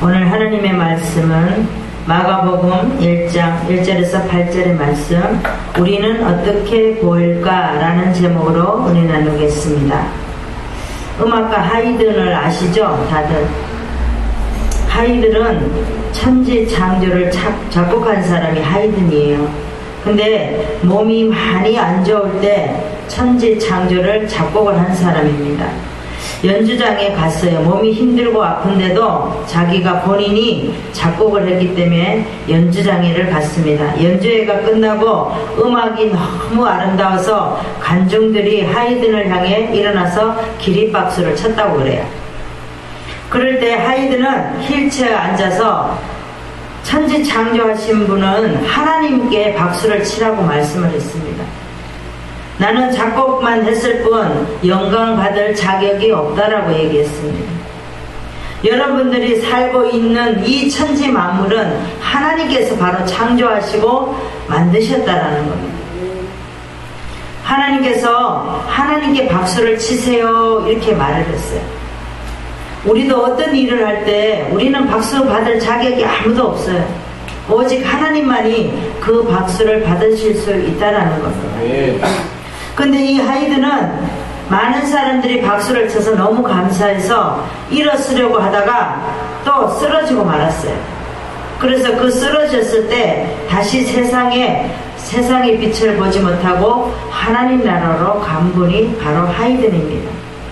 오늘 하나님의 말씀은 마가복음 1장 1절에서 8절의 말씀, 우리는 어떻게 보일까? 라는 제목으로 은혜 나누겠습니다. 음악가 하이든을 아시죠? 다들. 하이든은 천지 창조를 작곡한 사람이 하이든이에요. 근데 몸이 많이 안 좋을 때 천지 창조를 작곡을 한 사람입니다. 연주장에 갔어요. 몸이 힘들고 아픈데도 자기가 본인이 작곡을 했기 때문에 연주장에를 갔습니다. 연주회가 끝나고 음악이 너무 아름다워서 관중들이 하이든을 향해 일어나서 기립박수를 쳤다고 그래요. 그럴 때 하이든은 휠체어에 앉아서 천지 창조하신 분은 하나님께 박수를 치라고 말씀을 했습니다. 나는 작곡만 했을 뿐 영광 받을 자격이 없다라고 얘기했습니다. 여러분들이 살고 있는 이 천지 만물은 하나님께서 바로 창조하시고 만드셨다라는 겁니다. 하나님께서 하나님께 박수를 치세요 이렇게 말을 했어요. 우리도 어떤 일을 할 때 우리는 박수 받을 자격이 아무도 없어요. 오직 하나님만이 그 박수를 받으실 수 있다라는 겁니다. 근데 이 하이든은 많은 사람들이 박수를 쳐서 너무 감사해서 일어서려고 하다가 또 쓰러지고 말았어요. 그래서 그 쓰러졌을 때 다시 세상의 빛을 보지 못하고 하나님 나라로 간 분이 바로 하이든입니다.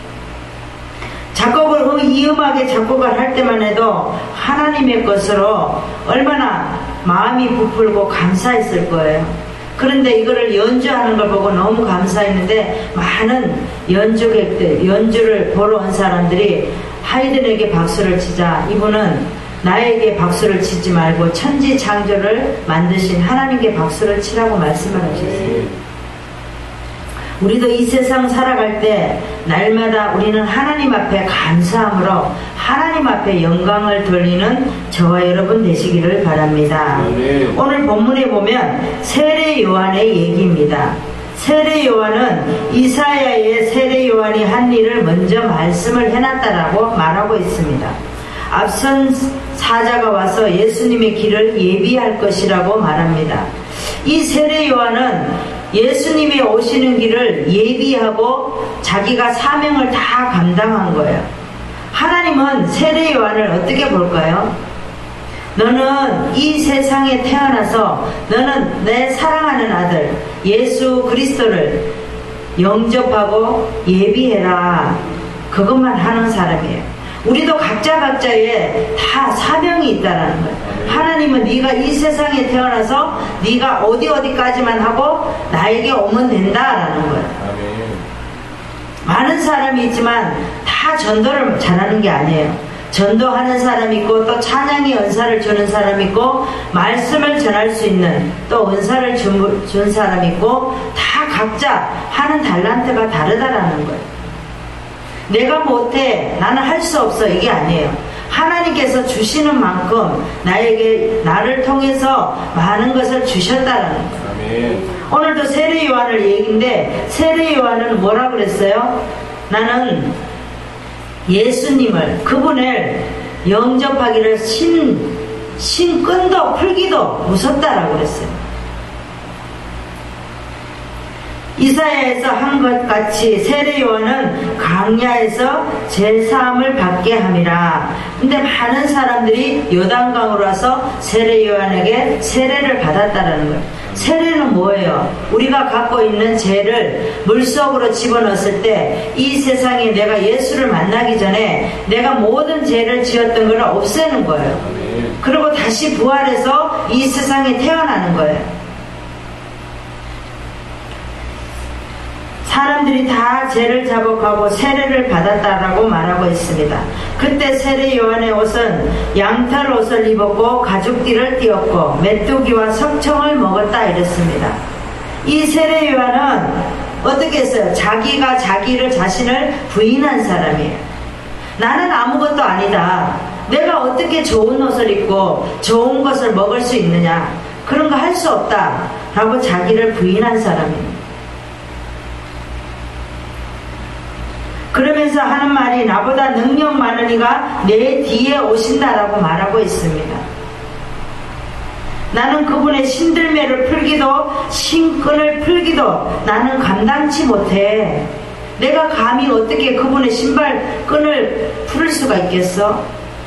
작곡을 이 음악의 작곡을 할 때만 해도 하나님의 것으로 얼마나 마음이 부풀고 감사했을 거예요. 그런데 이거를 연주하는 걸 보고 너무 감사했는데 많은 연주객들, 연주를 보러 온 사람들이 하이든에게 박수를 치자 이분은 나에게 박수를 치지 말고 천지 창조를 만드신 하나님께 박수를 치라고 말씀을 하셨어요. 우리도 이 세상 살아갈 때 날마다 우리는 하나님 앞에 감사함으로 하나님 앞에 영광을 돌리는 저와 여러분 되시기를 바랍니다. 오늘 본문에 보면 세례 요한의 얘기입니다. 세례 요한은 이사야의 세례 요한이 한 일을 먼저 말씀을 해놨다라고 말하고 있습니다. 앞선 사자가 와서 예수님의 길을 예비할 것이라고 말합니다. 이 세례 요한은 예수님이 오시는 길을 예비하고 자기가 사명을 다 감당한 거예요. 하나님은 세례 요한을 어떻게 볼까요? 너는 이 세상에 태어나서 너는 내 사랑하는 아들 예수 그리스도를 영접하고 예비해라. 그것만 하는 사람이에요. 우리도 각자의 다 사명이 있다라는 거예요. 하나님은 네가 이 세상에 태어나서 네가 어디까지만 하고 나에게 오면 된다라는 거예요. 많은 사람이 있지만 다 전도를 잘하는 게 아니에요. 전도하는 사람이 있고 또 찬양의 은사를 주는 사람이 있고 말씀을 전할 수 있는 또 은사를 준 사람이 있고 다 각자 하는 달란트가 다르다라는 거예요. 내가 못해, 나는 할 수 없어, 이게 아니에요. 하나님께서 주시는 만큼 나를 통해서 많은 것을 주셨다라는 거예요. 오늘도 세례 요한을 얘기인데 세례 요한은 뭐라 그랬어요? 나는 예수님을, 그분을 영접하기를 끈도 풀기도 무섭다라고 그랬어요. 이사야에서 한 것 같이 세례 요한은 강야에서 제사함을 받게 함이라. 근데 많은 사람들이 요단강으로 와서 세례 요한에게 세례를 받았다라는 거예요. 세례는 뭐예요? 우리가 갖고 있는 죄를 물속으로 집어넣었을 때 이 세상에 내가 예수를 만나기 전에 내가 모든 죄를 지었던 걸 없애는 거예요. 그리고 다시 부활해서 이 세상에 태어나는 거예요. 사람들이 다 죄를 자복하고 세례를 받았다라고 말하고 있습니다. 그때 세례 요한의 옷은 양털 옷을 입었고 가죽띠를 띄었고 메뚜기와 석청을 먹었다 이랬습니다. 이 세례 요한은 어떻게 했어요? 자기가 자신을 부인한 사람이에요. 나는 아무것도 아니다. 내가 어떻게 좋은 옷을 입고 좋은 것을 먹을 수 있느냐? 그런 거 할 수 없다 라고 자기를 부인한 사람입니다. 그러면서 하는 말이 나보다 능력 많은 이가 내 뒤에 오신다라고 말하고 있습니다. 나는 그분의 신들매를 풀기도 신끈을 풀기도 나는 감당치 못해. 내가 감히 어떻게 그분의 신발끈을 풀을 수가 있겠어?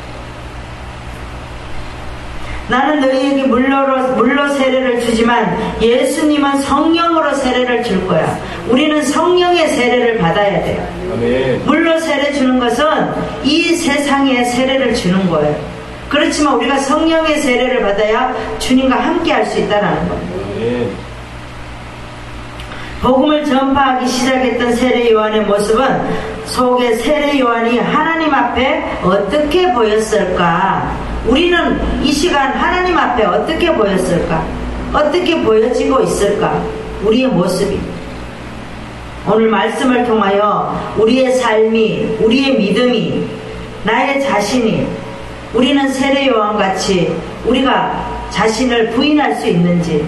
나는 너희에게 물로 세례를 주지만 예수님은 성령으로 세례를 줄 거야. 우리는 성령의 세례를 받아야 돼요. 아멘. 물로 세례 주는 것은 이 세상에 세례를 주는 거예요. 그렇지만 우리가 성령의 세례를 받아야 주님과 함께 할 수 있다는 거예요. 아멘. 복음을 전파하기 시작했던 세례 요한의 모습은 속에 세례 요한이 하나님 앞에 어떻게 보였을까? 우리는 이 시간 하나님 앞에 어떻게 보였을까? 어떻게 보여지고 있을까? 우리의 모습이. 오늘 말씀을 통하여 우리의 삶이, 우리의 믿음이, 나의 자신이, 우리는 세례 요한같이 우리가 자신을 부인할 수 있는지,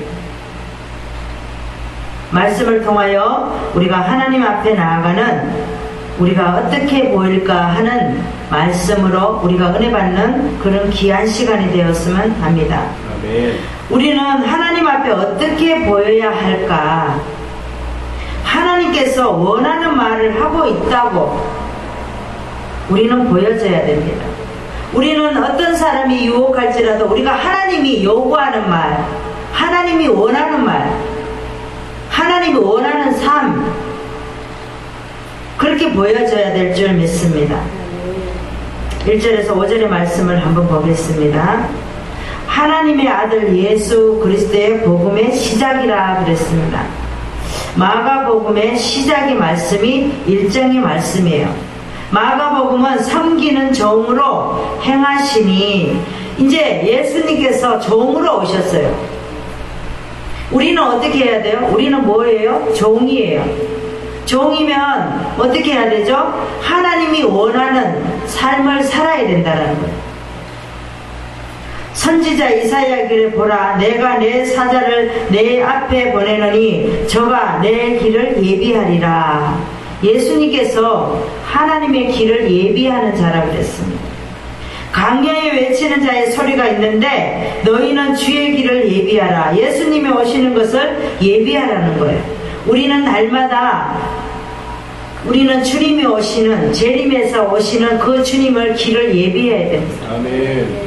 말씀을 통하여 우리가 하나님 앞에 나아가는 우리가 어떻게 보일까 하는 말씀으로 우리가 은혜 받는 그런 귀한 시간이 되었으면 합니다. 아멘. 우리는 하나님 앞에 어떻게 보여야 할까? 하나님께서 원하는 말을 하고 있다고 우리는 보여져야 됩니다. 우리는 어떤 사람이 유혹할지라도 우리가 하나님이 요구하는 말, 하나님이 원하는 말, 하나님이 원하는 삶, 그렇게 보여져야 될 줄 믿습니다. 1절에서 5절의 말씀을 한번 보겠습니다. 하나님의 아들 예수 그리스도의 복음의 시작이라 그랬습니다. 마가복음의 시작의 말씀이 1장의 말씀이에요. 마가복음은 섬기는 종으로 행하시니, 이제 예수님께서 종으로 오셨어요. 우리는 어떻게 해야 돼요? 우리는 뭐예요? 종이에요. 종이면 어떻게 해야 되죠? 하나님이 원하는 삶을 살아야 된다는 거예요. 선지자 이사야기를 보라, 내가 내 사자를 내 앞에 보내노니 저가 내 길을 예비하리라. 예수님께서 하나님의 길을 예비하는 자라고 그랬습니다. 강야에 외치는 자의 소리가 있는데 너희는 주의 길을 예비하라. 예수님이 오시는 것을 예비하라는 거예요. 우리는 날마다 우리는 주님이 오시는, 재림에서 오시는 그 주님을 길을 예비해야 됩니다. 아멘.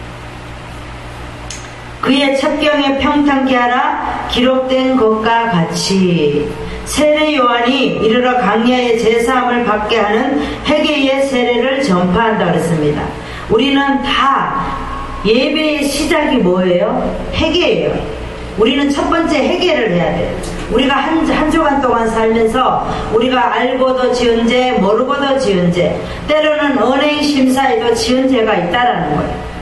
그의 첩경에 평탄케 하라. 기록된 것과 같이 세례 요한이 이르러 강야의 제사함을 받게 하는 회개의 세례를 전파한다 그랬습니다. 우리는 다 예배의 시작이 뭐예요? 회개예요. 우리는 첫 번째 회개를 해야 돼요. 우리가 한 주간 동안 살면서 우리가 알고도 지은 죄, 모르고도 지은 죄, 때로는 언행 심사에도 지은 죄가 있다라는 거예요.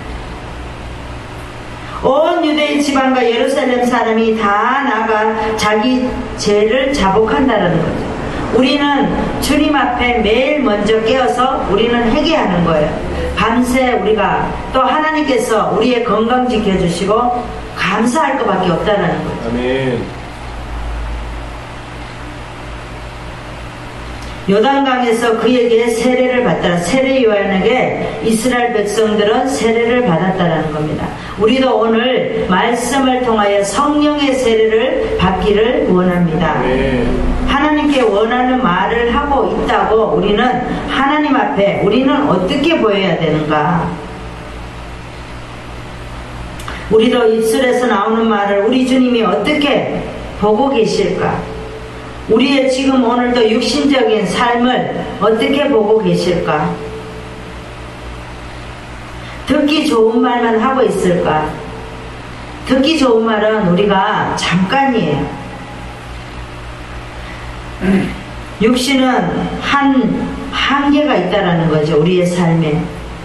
온 유대인 지방과 예루살렘 사람이 다 나가 자기 죄를 자복한다라는 거죠. 우리는 주님 앞에 매일 먼저 깨어서 우리는 회개하는 거예요. 밤새 우리가 또 하나님께서 우리의 건강 지켜주시고 감사할 것밖에 없다는 거죠. 아멘. 요단강에서 그에게 세례를 받더라. 세례 요한에게 이스라엘 백성들은 세례를 받았다는 겁니다. 우리도 오늘 말씀을 통하여 성령의 세례를 받기를 원합니다. 아멘. 하나님께 원하는 말을 하고 있다고 우리는 하나님 앞에 우리는 어떻게 보여야 되는가? 우리도 입술에서 나오는 말을 우리 주님이 어떻게 보고 계실까? 우리의 지금 오늘도 육신적인 삶을 어떻게 보고 계실까? 듣기 좋은 말만 하고 있을까? 듣기 좋은 말은 우리가 잠깐이에요. 육신은 한계가 있다라는 거죠. 우리의 삶에.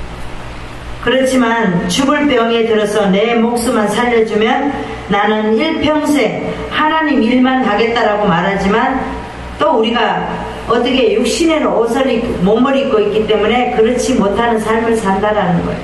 그렇지만 죽을 병에 들어서 내 목숨만 살려주면 나는 일평생 하나님 일만 하겠다라고 말하지만 또 우리가 어떻게 육신에는 몸을 입고 있기 때문에 그렇지 못하는 삶을 산다라는 거예요.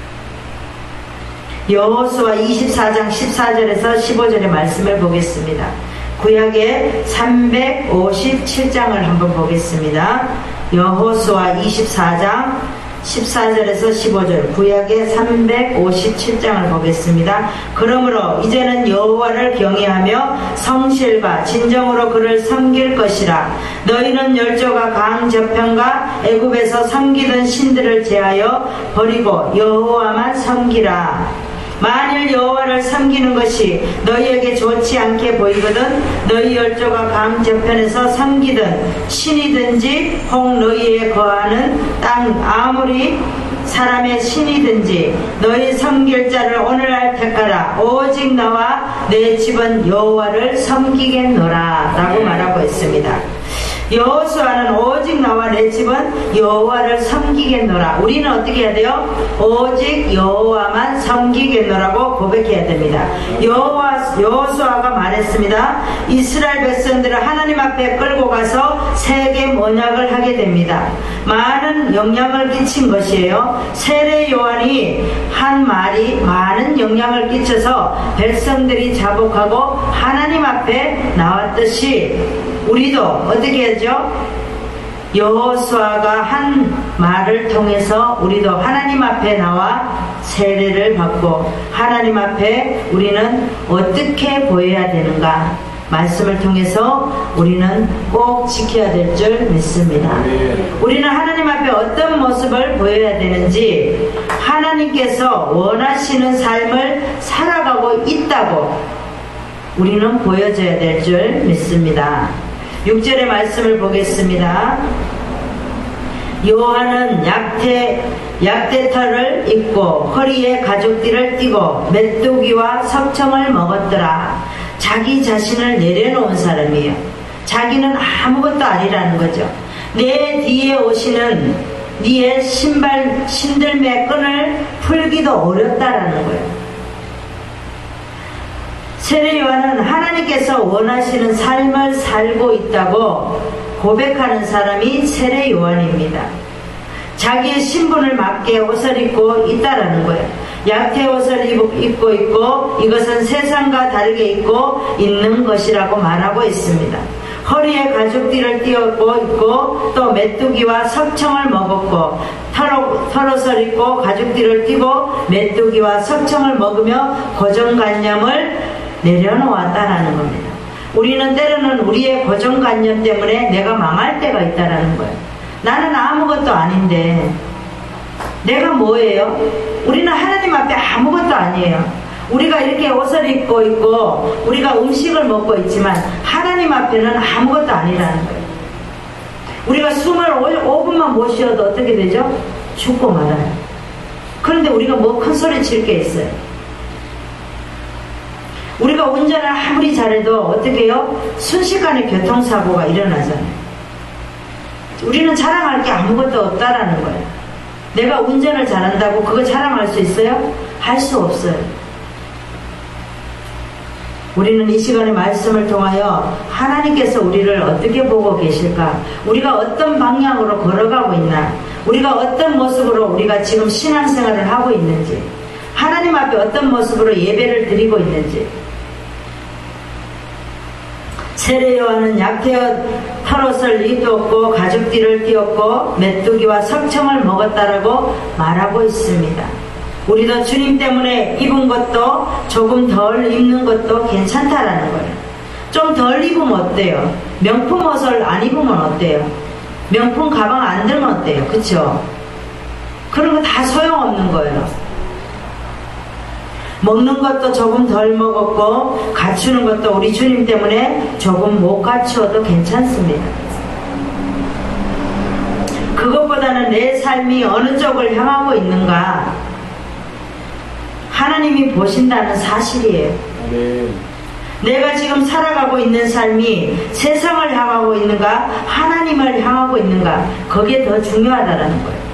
여호수아 24장 14절에서 15절의 말씀을 보겠습니다. 구약의 357장을 한번 보겠습니다. 여호수아 24장 14절에서 15절, 구약의 357장을 보겠습니다. 그러므로 이제는 여호와를 경외하며 성실과 진정으로 그를 섬길 것이라. 너희는 열조가 강 저편과 애굽에서 섬기던 신들을 제하여 버리고 여호와만 섬기라. 만일 여호와를 섬기는 것이 너희에게 좋지 않게 보이거든 너희 열조가 강 저편에서 섬기던 신이든지 혹 너희에 거하는 땅 아무리 사람의 신이든지 너희 섬길 자를 오늘날 택하라. 오직 나와 내 집은 여호와를 섬기겠노라 라고 말하고 있습니다. 여호수아는 오직 나와 내 집은 여호와를 섬기겠노라. 우리는 어떻게 해야 돼요? 오직 여호와만 섬기겠노라고 고백해야 됩니다. 여호수아가 말했습니다. 이스라엘 백성들을 하나님 앞에 끌고 가서 세겜 언약을 하게 됩니다. 많은 영향을 끼친 것이에요. 세례 요한이 한 말이 많은 영향을 끼쳐서 백성들이 자복하고 하나님 앞에 나왔듯이 우리도 어떻게 하죠? 여호수아가 한 말을 통해서 우리도 하나님 앞에 나와 세례를 받고 하나님 앞에 우리는 어떻게 보여야 되는가 말씀을 통해서 우리는 꼭 지켜야 될 줄 믿습니다. 우리는 하나님 앞에 어떤 모습을 보여야 되는지 하나님께서 원하시는 삶을 살아가고 있다고 우리는 보여줘야 될 줄 믿습니다. 6절의 말씀을 보겠습니다. 요한은 약대털을 입고 허리에 가죽띠를 띠고 메뚜기와 석청을 먹었더라. 자기 자신을 내려놓은 사람이에요. 자기는 아무것도 아니라는 거죠. 내 뒤에 오시는 네의 신들매 끈을 풀기도 어렵다라는 거예요. 세례 요한은 하나님께서 원하시는 삶을 살고 있다고 고백하는 사람이 세례 요한입니다. 자기의 신분을 맞게 옷을 입고 있다라는 거예요. 약태 옷을 입고 있고 이것은 세상과 다르게 입고 있는 것이라고 말하고 있습니다. 허리에 가죽띠를 띄었고 있고 또 메뚜기와 석청을 먹었고 털옷을 입고 가죽띠를 띠고 메뚜기와 석청을 먹으며 고정관념을 내려놓았다라는 겁니다. 우리는 때로는 우리의 고정관념 때문에 내가 망할 때가 있다라는 거예요. 나는 아무것도 아닌데 내가 뭐예요? 우리는 하나님 앞에 아무것도 아니에요. 우리가 이렇게 옷을 입고 있고 우리가 음식을 먹고 있지만 하나님 앞에는 아무것도 아니라는 거예요. 우리가 숨을 5분만 못 쉬어도 어떻게 되죠? 죽고 말아요. 그런데 우리가 뭐 큰 소리 칠 게 있어요. 우리가 운전을 아무리 잘해도 어떻게 해요? 순식간에 교통사고가 일어나잖아요. 우리는 자랑할 게 아무것도 없다라는 거예요. 내가 운전을 잘한다고 그거 자랑할 수 있어요? 할 수 없어요. 우리는 이 시간에 말씀을 통하여 하나님께서 우리를 어떻게 보고 계실까? 우리가 어떤 방향으로 걸어가고 있나? 우리가 어떤 모습으로 우리가 지금 신앙생활을 하고 있는지, 하나님 앞에 어떤 모습으로 예배를 드리고 있는지. 세례 요한은 약태어 털옷을 입었고 가죽띠를 띄었고 메뚜기와 석청을 먹었다라고 말하고 있습니다. 우리도 주님 때문에 입은 것도 조금 덜 입는 것도 괜찮다라는 거예요. 좀 덜 입으면 어때요? 명품 옷을 안 입으면 어때요? 명품 가방 안 들면 어때요? 그쵸? 그런 거 다 소용없는 거예요. 먹는 것도 조금 덜 먹었고 갖추는 것도 우리 주님 때문에 조금 못 갖추어도 괜찮습니다. 그것보다는 내 삶이 어느 쪽을 향하고 있는가 하나님이 보신다는 사실이에요. 내가 지금 살아가고 있는 삶이 세상을 향하고 있는가 하나님을 향하고 있는가 그게 더 중요하다는 거예요.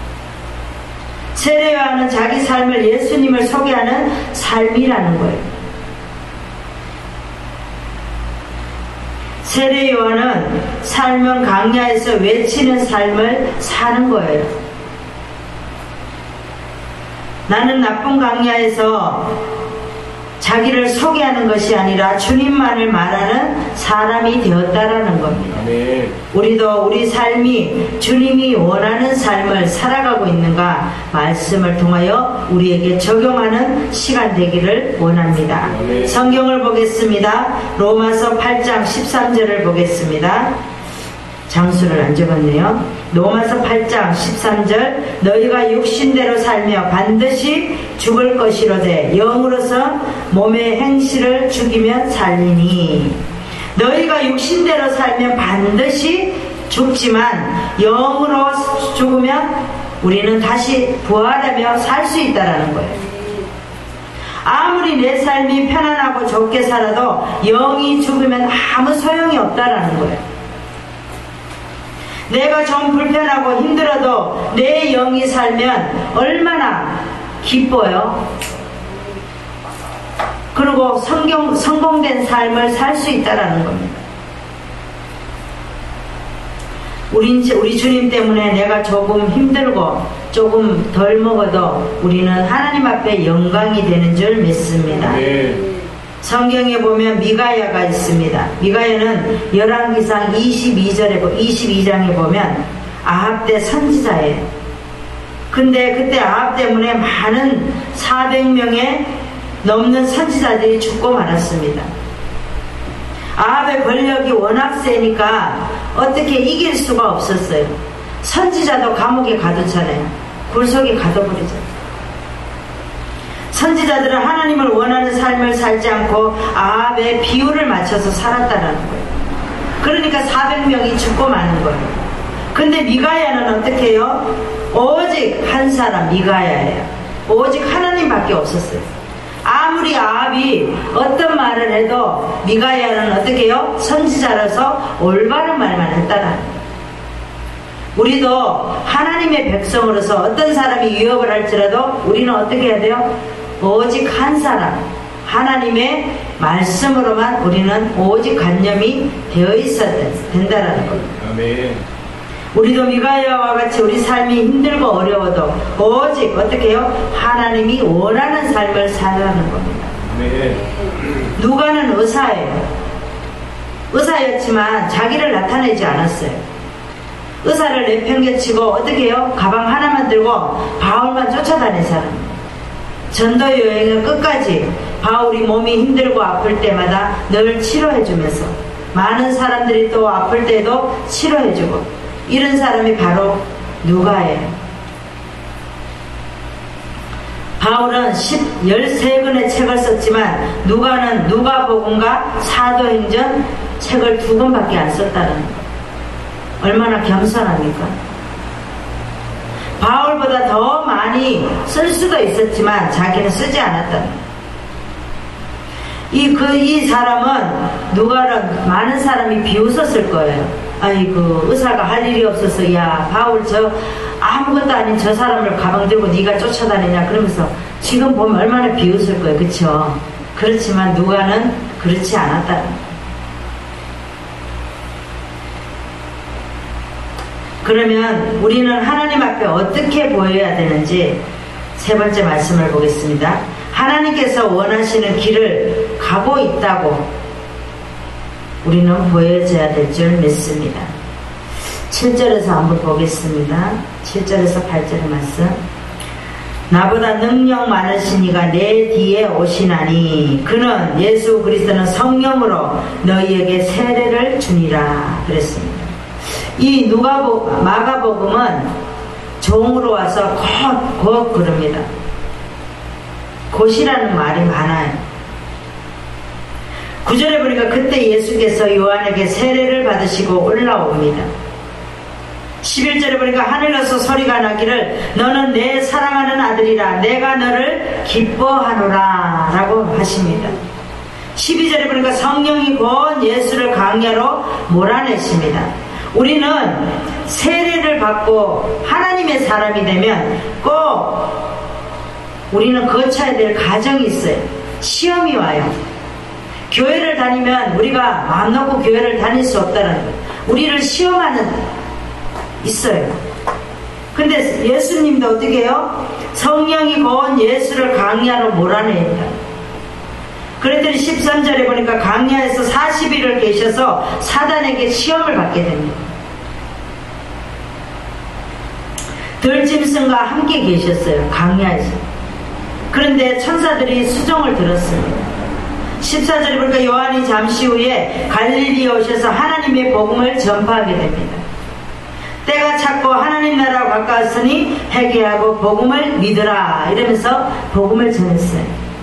세례 요한은 자기 삶을 예수님을 소개하는 삶이라는 거예요. 세례 요한은 삶은 강야에서 외치는 삶을 사는 거예요. 나는 나쁜 강야에서 자기를 소개하는 것이 아니라 주님만을 말하는 사람이 되었다라는 겁니다. 아멘. 우리도 우리 삶이 주님이 원하는 삶을 살아가고 있는가 말씀을 통하여 우리에게 적용하는 시간 되기를 원합니다. 아멘. 성경을 보겠습니다. 로마서 8장 13절을 보겠습니다. 장수를 안 적었네요. 로마서 8장 13절 너희가 육신대로 살며 반드시 죽을 것이로되 영으로서 몸의 행실을 죽이면 살리니 너희가 육신대로 살면 반드시 죽지만 영으로 죽으면 우리는 다시 부활하며 살 수 있다라는 거예요. 아무리 내 삶이 편안하고 좋게 살아도 영이 죽으면 아무 소용이 없다라는 거예요. 내가 좀 불편하고 힘들어도 내 영이 살면 얼마나 기뻐요. 그리고 성공된 삶을 살 수 있다라는 겁니다. 우리 주님 때문에 내가 조금 힘들고 조금 덜 먹어도 우리는 하나님 앞에 영광이 되는 줄 믿습니다. 네. 성경에 보면 미가야가 있습니다. 미가야는 열왕기상 22장에 보면 아합 때 선지자예요. 근데 그때 아합 때문에 많은 400명의 넘는 선지자들이 죽고 말았습니다. 아합의 권력이 워낙 세니까 어떻게 이길 수가 없었어요. 선지자도 감옥에 가두잖아요. 굴속에 가둬버리잖아요. 선지자들은 하나님을 원하는 삶을 살지 않고 아합의 비율을 맞춰서 살았다는 거예요. 그러니까 400명이 죽고 마는 거예요. 근데 미가야는 어떻게 해요? 오직 한 사람 미가야예요. 오직 하나님밖에 없었어요. 아무리 아합이 어떤 말을 해도 미가야는 어떻게 해요? 선지자라서 올바른 말만 했다는 거예요. 우리도 하나님의 백성으로서 어떤 사람이 위협을 할지라도 우리는 어떻게 해야 돼요? 오직 한 사람 하나님의 말씀으로만 우리는 오직 간념이 되어 있어야 된다라는 겁니다. 아멘. 우리도 미가야와 같이 우리 삶이 힘들고 어려워도 오직 어떻게 해요? 하나님이 원하는 삶을 살라는 겁니다. 아멘. 누가는 의사예요. 의사였지만 자기를 나타내지 않았어요. 의사를 내팽개치고 어떻게 해요? 가방 하나만 들고 바울만 쫓아다닌 사람. 전도 여행을 끝까지 바울이 몸이 힘들고 아플 때마다 늘 치료해주면서 많은 사람들이 또 아플 때도 치료해주고 이런 사람이 바로 누가예요. 바울은 13권의 책을 썼지만 누가는 누가복음과 사도행전 책을 2권밖에 안 썼다는 거예요. 얼마나 겸손합니까? 바울보다 더 많이 쓸 수도 있었지만 자기는 쓰지 않았다는 거예요. 이 사람은 누가는 많은 사람이 비웃었을 거예요. 아이고 의사가 할 일이 없어서 야 바울 저 아무것도 아닌 저 사람을 가방 들고 네가 쫓아다니냐 그러면서 지금 보면 얼마나 비웃을 거예요. 그쵸? 그렇지만 누가는 그렇지 않았다는 거예요. 그러면 우리는 하나님 앞에 어떻게 보여야 되는지 세 번째 말씀을 보겠습니다. 하나님께서 원하시는 길을 가고 있다고 우리는 보여져야 될 줄 믿습니다. 7절에서 한번 보겠습니다. 7절에서 8절의 말씀. 나보다 능력 많으신 이가 내 뒤에 오시나니 그는 예수 그리스도는 성령으로 너희에게 세례를 주니라 그랬습니다. 이 마가복음은 종으로 와서 곧 그럽니다. 곧이라는 말이 많아요. 9절에 보니까 그때 예수께서 요한에게 세례를 받으시고 올라옵니다. 11절에 보니까 하늘에서 소리가 나기를 너는 내 사랑하는 아들이라 내가 너를 기뻐하노라 라고 하십니다. 12절에 보니까 성령이 곧 예수를 광야로 몰아내십니다. 우리는 세례를 받고 하나님의 사람이 되면 꼭 우리는 거쳐야 될 과정이 있어요. 시험이 와요. 교회를 다니면 우리가 마음 놓고 교회를 다닐 수 없다는 거예요. 우리를 시험하는 있어요. 근데 예수님도 어떻게 해요? 성령이 곧 예수를 광야로 몰아내다. 그랬더니 13절에 보니까 광야에서 40일을 계셔서 사단에게 시험을 받게 됩니다. 들짐승과 함께 계셨어요. 광야에서. 그런데 천사들이 수종을 들었습니다. 14절에 보니까 요한이 잠시 후에 갈릴리에 오셔서 하나님의 복음을 전파하게 됩니다. 때가 찼고 하나님 나라가 가까웠으니 회개하고 복음을 믿으라 이러면서 복음을 전했어요.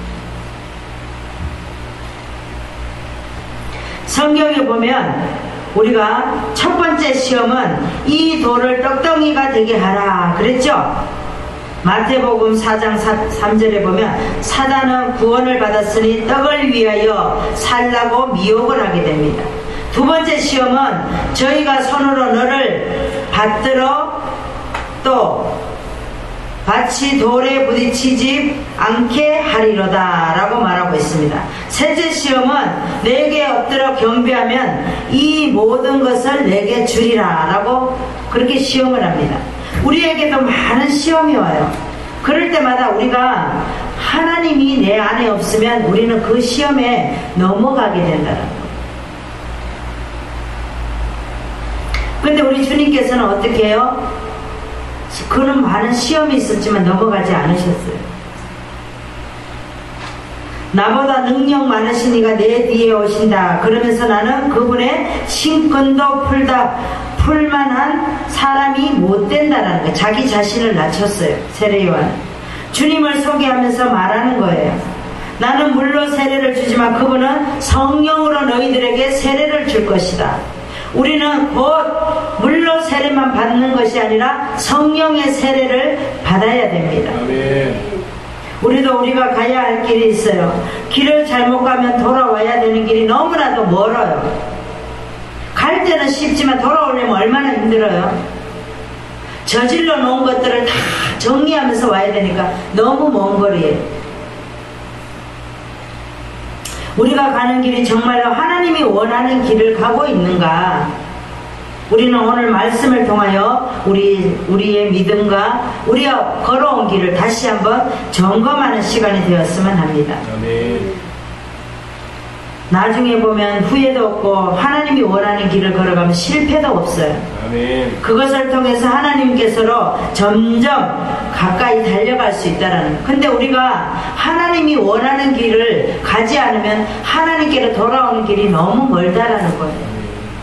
성경에 보면 우리가 첫 번째 시험은 이 돌을 떡덩이가 되게 하라 그랬죠. 마태복음 4장 3절에 보면 사단은 구원을 받았으니 떡을 위하여 살라고 미혹을 하게 됩니다. 두 번째 시험은 저희가 손으로 너를 받들어 또 밭이 돌에 부딪히지 않게 하리로다 라고 말하고 있습니다. 셋째 시험은 내게 엎드려 경배하면 이 모든 것을 내게 주리라 라고 그렇게 시험을 합니다. 우리에게도 많은 시험이 와요. 그럴 때마다 우리가 하나님이 내 안에 없으면 우리는 그 시험에 넘어가게 된다는 거예요. 근데 우리 주님께서는 어떻게 해요? 그는 많은 시험이 있었지만 넘어가지 않으셨어요. 나보다 능력 많으시니가 내 뒤에 오신다. 그러면서 나는 그분의 신권도 풀만한 사람이 못 된다라는 거예요. 자기 자신을 낮췄어요. 세례요한. 주님을 소개하면서 말하는 거예요. 나는 물로 세례를 주지만 그분은 성령으로 너희들에게 세례를 줄 것이다. 우리는 곧 물로 세례만 받는 것이 아니라 성령의 세례를 받아야 됩니다. 아멘. 우리도 우리가 가야 할 길이 있어요. 길을 잘못 가면 돌아와야 되는 길이 너무나도 멀어요. 갈 때는 쉽지만 돌아오려면 얼마나 힘들어요. 저질러 놓은 것들을 다 정리하면서 와야 되니까 너무 먼 거리예요. 우리가 가는 길이 정말로 하나님이 원하는 길을 가고 있는가? 우리는 오늘 말씀을 통하여 우리의 믿음과 우리가 걸어온 길을 다시 한번 점검하는 시간이 되었으면 합니다. 아멘. 나중에 보면 후회도 없고 하나님이 원하는 길을 걸어가면 실패도 없어요. 아멘. 그것을 통해서 하나님께서로 점점 가까이 달려갈 수 있다라는 거예요. 근데 우리가 하나님이 원하는 길을 가지 않으면 하나님께로 돌아오는 길이 너무 멀다라는 거예요.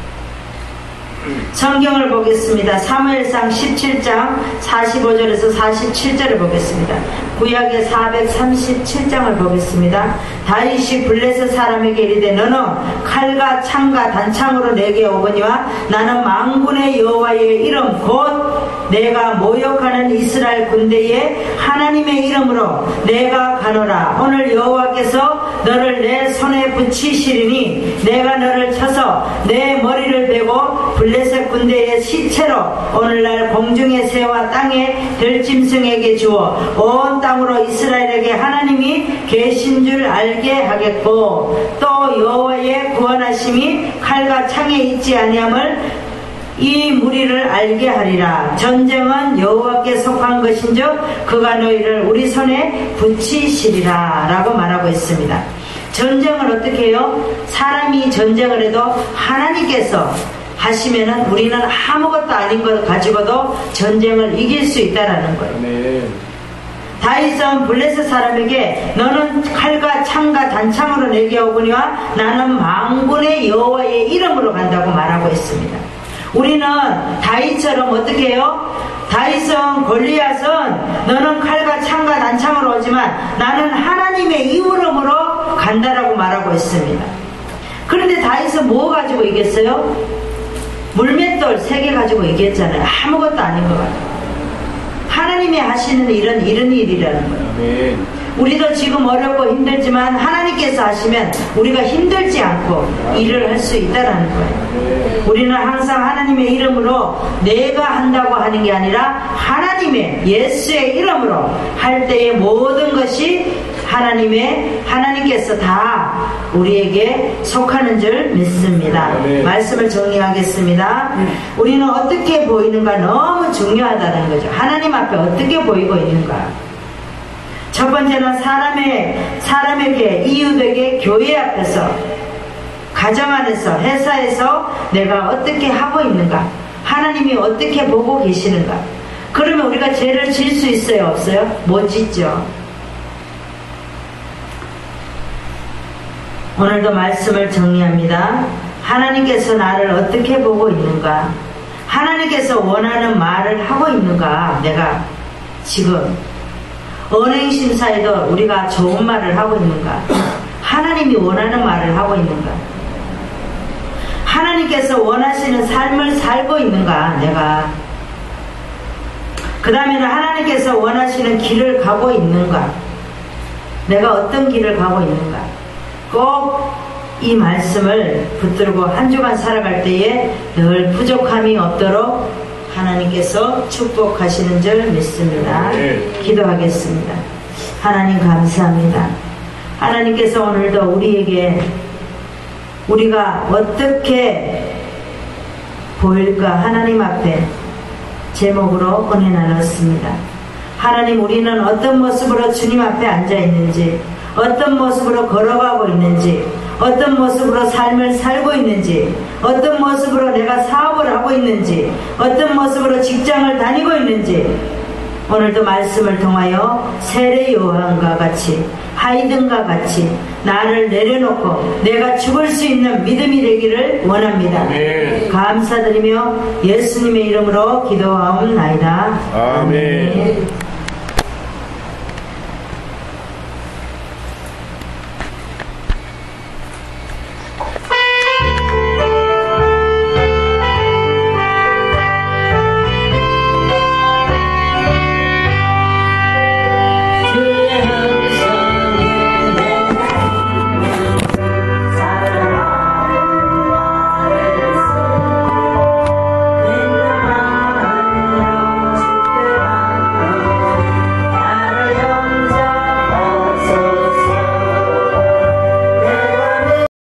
성경을 보겠습니다. 사무엘상 17장 45절에서 47절을 보겠습니다. 구약의 437장을 보겠습니다. 다윗이 블레셋 사람에게 이르되 너는 칼과 창과 단창으로 내게 오거니와 나는 만군의 여호와의 이름 곧 내가 모욕하는 이스라엘 군대의 하나님의 이름으로 내가 가노라. 오늘 여호와께서 너를 내 손에 붙이시리니 내가 너를 쳐서 내 머리를 베고 블레셋 군대의 시체로 오늘날 공중의 새와 땅의 들짐승에게 주어 온 땅으로 이스라엘에게 하나님이 계신 줄 알게 하겠고 또 여호와의 구원하심이 칼과 창에 있지 아니함을 이 무리를 알게 하리라. 전쟁은 여호와께 속한 것인즉 그가 너희를 우리 손에 붙이시리라 라고 말하고 있습니다. 전쟁을 어떻게 해요? 사람이 전쟁을 해도 하나님께서 하시면은 우리는 아무것도 아닌 것 가지고도 전쟁을 이길 수 있다라는 거예요. 아멘. 다윗은 블레셋 사람에게 너는 칼과 창과 단창으로 내게 오거니와 나는 만군의 여호와의 이름으로 간다고 말하고 있습니다. 우리는 다윗처럼 어떻게 해요? 다윗은 골리앗은 너는 칼과 창과 단창으로 오지만 나는 하나님의 이름으로 간다라고 말하고 있습니다. 그런데 다윗은 뭐 가지고 이겼어요? 물맷돌 3개 가지고 이겼잖아요. 아무것도 아닌 것 같아요. 하나님이 하시는 일은 이런 일이라는 거예요. 아멘. 우리도 지금 어렵고 힘들지만 하나님께서 하시면 우리가 힘들지 않고 일을 할 수 있다는 거예요. 우리는 항상 하나님의 이름으로 내가 한다고 하는 게 아니라 하나님의 예수의 이름으로 할 때의 모든 것이 하나님께서 다 우리에게 속하는 줄 믿습니다. 말씀을 정리하겠습니다. 우리는 어떻게 보이는가 너무 중요하다는 거죠. 하나님 앞에 어떻게 보이고 있는가. 첫 번째는 사람에게, 이웃에게, 교회 앞에서, 가정 안에서, 회사에서 내가 어떻게 하고 있는가, 하나님이 어떻게 보고 계시는가. 그러면 우리가 죄를 질 수 있어요, 없어요? 못 짓죠. 오늘도 말씀을 정리합니다. 하나님께서 나를 어떻게 보고 있는가, 하나님께서 원하는 말을 하고 있는가. 내가 지금 언행심사에도 우리가 좋은 말을 하고 있는가, 하나님이 원하는 말을 하고 있는가, 하나님께서 원하시는 삶을 살고 있는가. 내가 그 다음에는 하나님께서 원하시는 길을 가고 있는가, 내가 어떤 길을 가고 있는가. 꼭 이 말씀을 붙들고 한 주간 살아갈 때에 늘 부족함이 없도록 하나님께서 축복하시는 줄 믿습니다. 기도하겠습니다. 하나님 감사합니다. 하나님께서 오늘도 우리에게 우리가 어떻게 보일까 하나님 앞에 제목으로 은혜 나눴습니다. 하나님, 우리는 어떤 모습으로 주님 앞에 앉아 있는지, 어떤 모습으로 걸어가고 있는지, 어떤 모습으로 삶을 살고 있는지, 어떤 모습으로 내가 사업을 하고 있는지, 어떤 모습으로 직장을 다니고 있는지, 오늘도 말씀을 통하여 세례 요한과 같이, 하이든과 같이 나를 내려놓고 내가 죽을 수 있는 믿음이 되기를 원합니다. 감사드리며 예수님의 이름으로 기도하옵나이다. 아멘.